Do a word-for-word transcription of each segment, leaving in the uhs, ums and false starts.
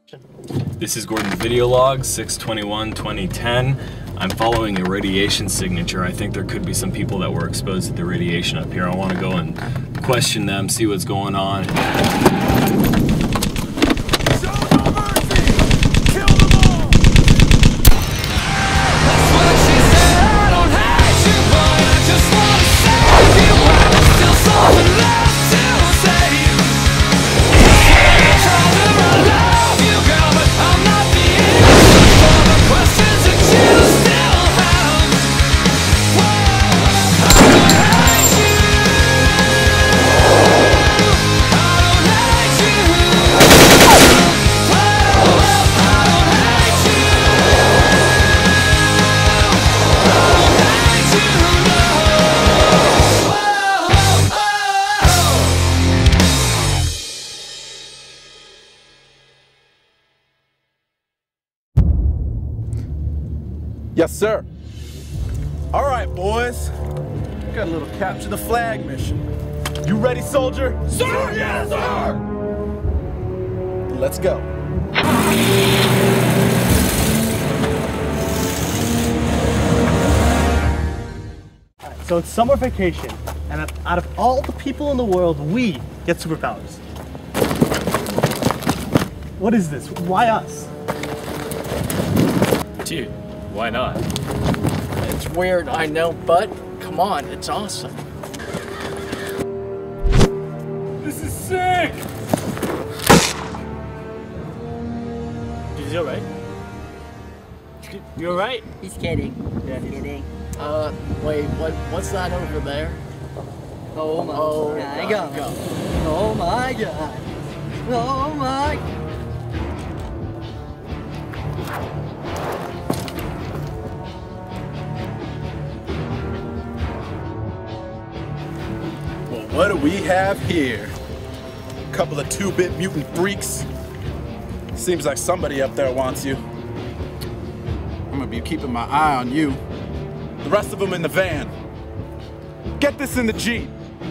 This is Gordon's video log, six twenty-one twenty ten. I'm following a radiation signature. I think there could be some people that were exposed to the radiation up here. I want to go and question them, see what's going on. Yes, sir. All right, boys. Got a little capture the flag mission. You ready, soldier? Sir, yes, sir! Let's go. All right, so it's summer vacation, and out of all the people in the world, we get superpowers. What is this? Why us? Dude, why not? It's weird, I know, but come on, it's awesome. This is sick! Is he alright? You alright? He's kidding. Yeah, He's kidding. Uh, wait, what? What's that over there? Oh my Oh, god. God, go. Oh my god. Oh my god. Well, what do we have here? A couple of two-bit mutant freaks. Seems like somebody up there wants you. I'm gonna be keeping my eye on you. The rest of them in the van. Get this in the Jeep.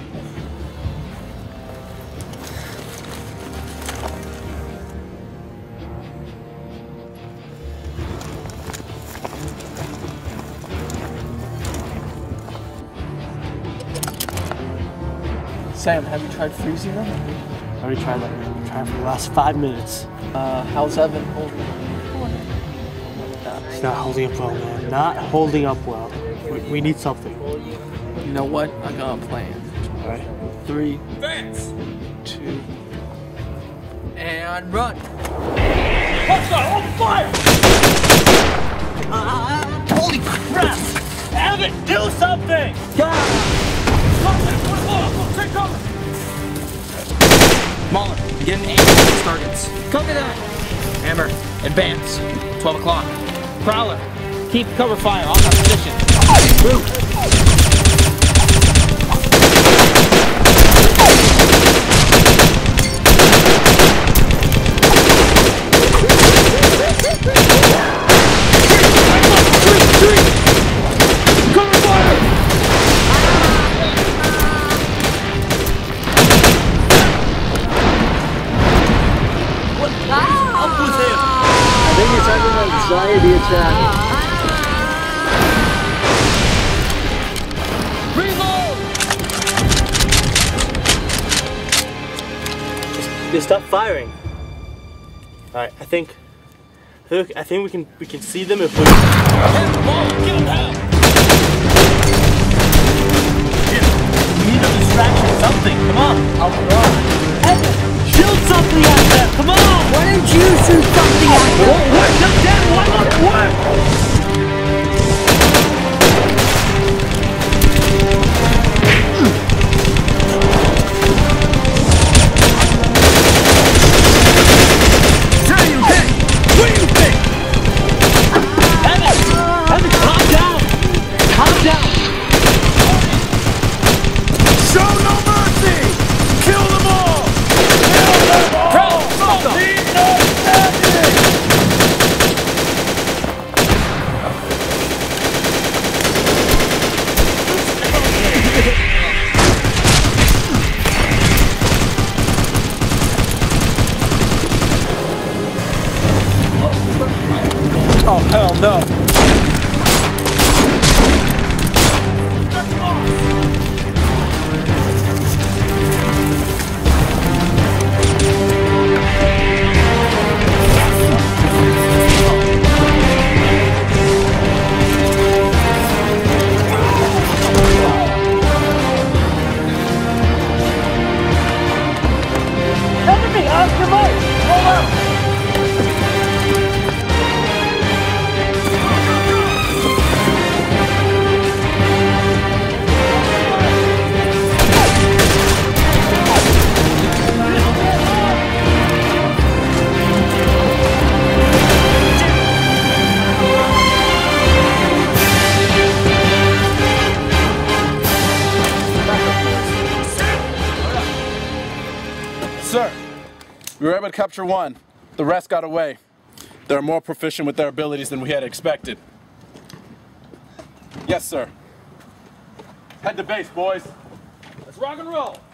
Sam, have you tried freezing them? I already tried that. I've been trying for the last five minutes. Uh, how's Evan holding up? He's not holding up well, man. Not holding up well. We, we need something. You know what? I got a plan. Alright. Three, Vance. two, and run. What's that? On fire! Uh, holy crap! Evan, do something! God! Take cover! Mahler, begin aiming at targets. Copy that. Hammer, advance. twelve o'clock. Prowler, keep cover fire. I'll have position. Move. Anxiety attack. Reload! Just, just stop firing. Alright, I think, I think I think we can we can see them if we Get them all! Get them down! We need a distraction, something. Come on. I'll run. Evan, shoot something at them. Come on. Why don't you shoot something at them? Won't work. No, Dad, why won't it work? Oh, hell no. Enemy on your mark! Roll out! Sir, we were able to capture one. The rest got away. They're more proficient with their abilities than we had expected. Yes, sir. Head to base, boys. Let's rock and roll.